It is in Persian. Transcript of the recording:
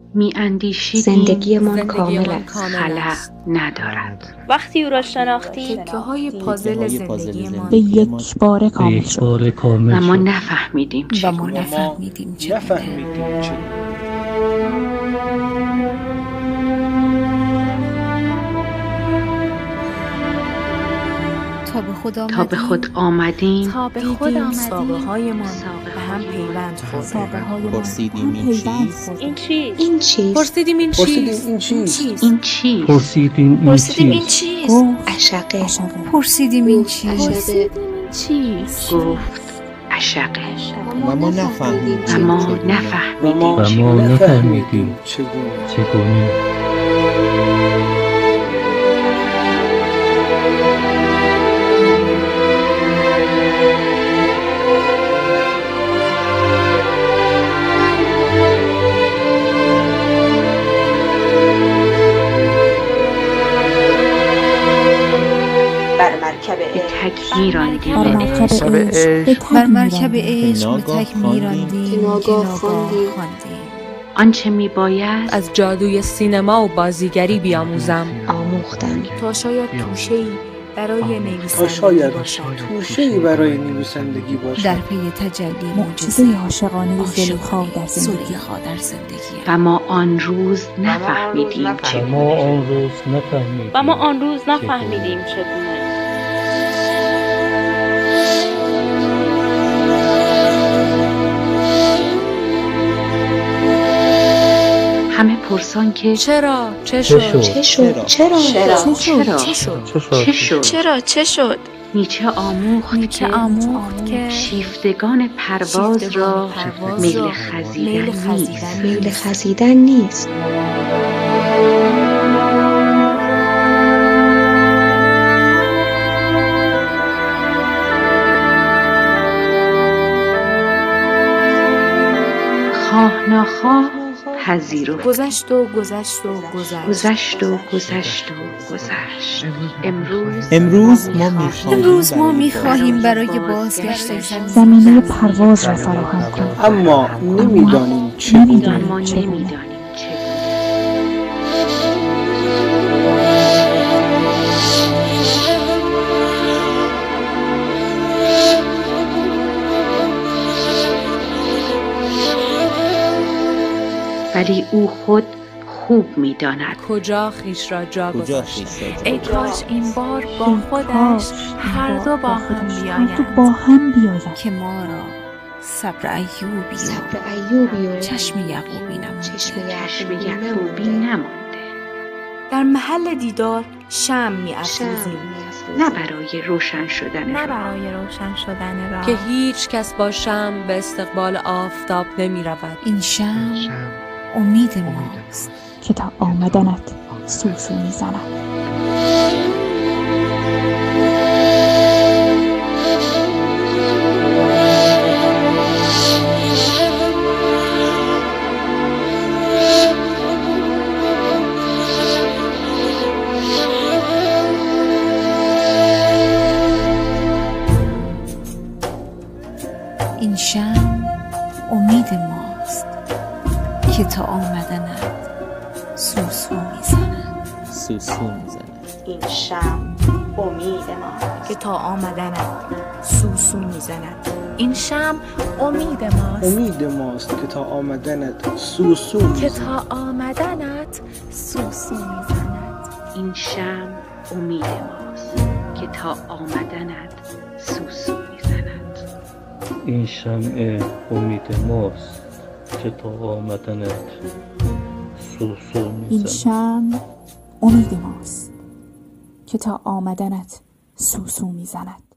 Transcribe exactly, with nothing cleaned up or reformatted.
می اندیشیدیم زندگیمان کامل است، خلأ ندارد. وقتی او را شناختیم تکه های پازل زندگیمان به یک بار کامل شد و ما نفهمیدیم و ما چگونه. نفهمیدیم چگونه. نفهمیدیم چگونه. تا به خود تا به خود آمدیم تا به خود آمدیم ساقه هایمان به هم پیوند خورد. پرسیدیم این چیست؟ این چیست؟ این چیست؟ پرسیدیم این پرسیدیم این چیست؟ چیست؟ این چیست؟ پرسیدیم این پرسیدیم این چیست؟ چیست؟ گفت اشقه. پرسیدیم این چیست؟ چیست؟ گفت اشقه. و ما نفهمیدیم و ما و نفهمیدیم ما و ما نفهمیدیم چگونه. چگونه. بر مرکب به تک میراندیم بر مرکب عشق بر مرکب عشق به ناگاه تک میراندیم که که ناگاه ناگاه خواندیم. خواندیم. آنچه می باید از جادوی سینما و بازیگری بیاموزم آموختم تا شاید توشه‌ای برای تا نویسندگی شاید باشد. توشه‌ای برای نویسندگی باشد. در پی تجلی معجزه معجزه عاشقانه زلیخا در زندگی. زلیخا در زندگی. و ما آن روز نفهمیدیم و چگونه. ما آن روز نفهمیدیم و ما آن روز نفهمیدیم چگونه. همه پرسان که چرا؟ چه چه شد؟ شد؟ چه شد؟ چرا؟ چرا؟ چرا؟ چه شد؟ چه شد؟ چرا؟ چه شد؟ نیچه آموخت نیچه که آموخت که شیفتگان پرواز را پرواز میل را خزیدن میل نیست. خزیدن میل خزیدن نیست. خواه ناخواه پذیرفت. گذشت و گذشت و گذشت. گذشت و گذشت و گذشت. امروز امروز ما می‌خواهیم امروز ما برای می‌خواهیم برای بازگشت بازگشت زمین زمینه پرواز را فراهم کن. اما نمیدانیم چگونه. اما نمیدانیم چگونه. نمیدانیم چگونه. ولی او خود خوب می‌داند کجا خیش را جا کجا گذاشت؟ خیش را جا ای کاش این بار با خودش هر دو با هم هر دو بیایند با هم بیایند که ما را صبر ایوبی و صبر ایوبی و چشم یعقوبی نمانده. چشم چشم یعقوبی یعقوبی نمانده. نمانده. در محل دیدار شمع شمع می‌افروزیم می‌افروزیم. نه برای روشن شدن نه راه. برای روشن شدن راه. که هیچ کس با شمع به استقبال آفتاب نمی رود. این شمع امید ماست که تا آمدنت سوسو میزند. این شمع امید ماست که تا آمدنت سوسو میزند. سوسو میزند. این شمع امید ما که تا آمدنت سوسو میزند. این شمع امید ماست امید ماست که تا آمدنت سوسو که می‌زند. تا آمدنت سوسو میزند. این شمع امید ماست که تا آمدنت سوسو میزند. این شمع امید ماست که تا آمدنت سوسو این میزند. شمع امید ماست که تا آمدنت سوسو میزند.